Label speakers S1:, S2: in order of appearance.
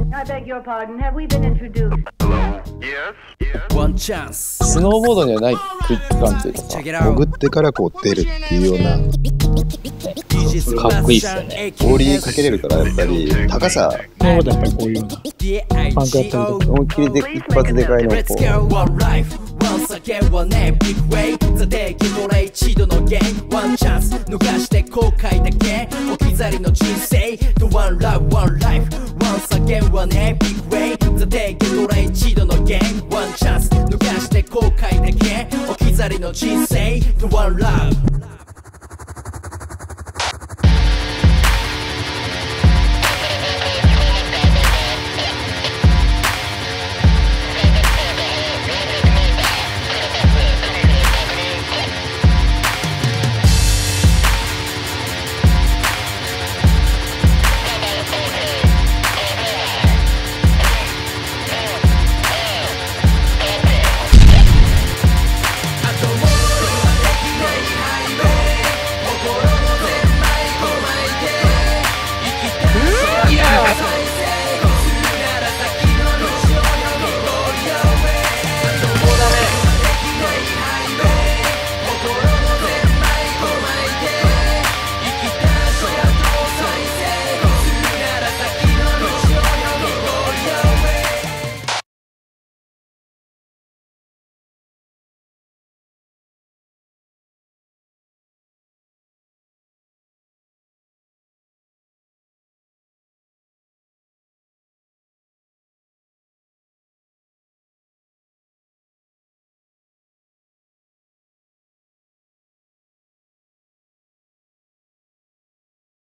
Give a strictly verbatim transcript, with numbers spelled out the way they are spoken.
S1: I beg your pardon. Have we been introduced?
S2: One chance
S3: スノーボードにはないクイック感というかさ、
S4: 潜ってからこう出るっていうような
S3: かっこいいっすよね。
S4: 氷にかけれるから、やっぱり高さ
S5: スノーボードやっぱりこういうようなパンクやったりとか
S4: 思いっきりで一発でかいのをこう
S2: Once again one epic way ザデキこれ一度のゲーム One chance 逃して後悔だけ置き去りの人生 The one love one life Once again one epic way ザデキこれ一度のゲーム One chance 逃して後悔だけ置き去りの人生 The one love